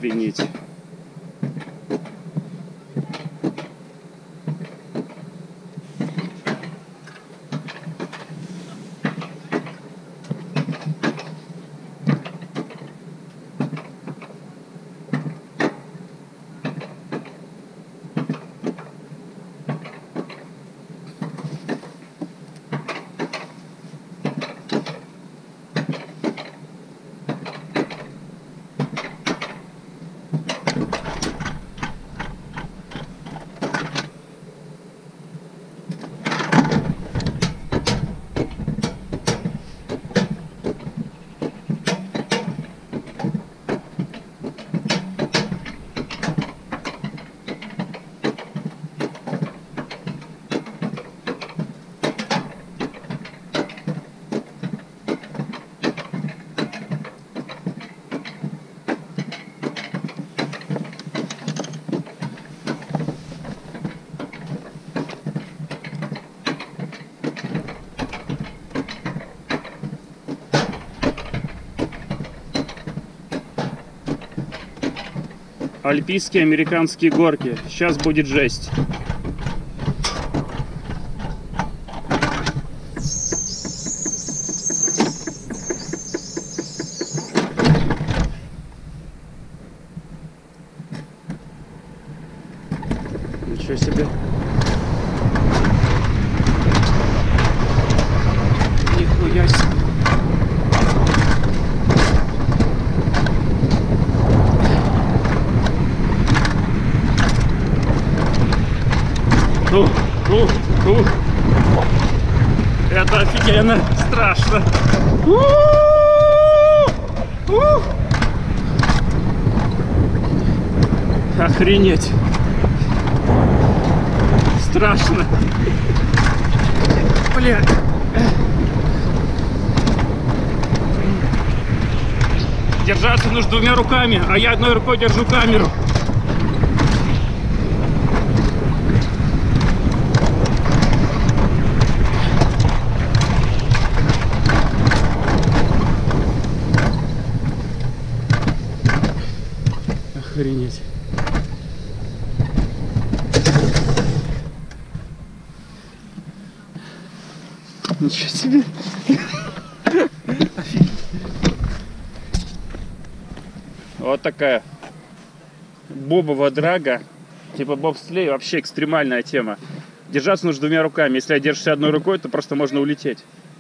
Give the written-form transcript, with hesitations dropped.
Охренеть. Альпийские американские горки. Сейчас будет жесть. Ничего себе. Нихуя себе. Это офигенно страшно. Охренеть. Страшно. Бля. Держаться нужно двумя руками, а я одной рукой держу камеру. Охренеть. Ничего себе. Вот такая бобовая драга. Типа бобслей, вообще экстремальная тема. Держаться нужно двумя руками. Если я держусь одной рукой, то просто можно улететь.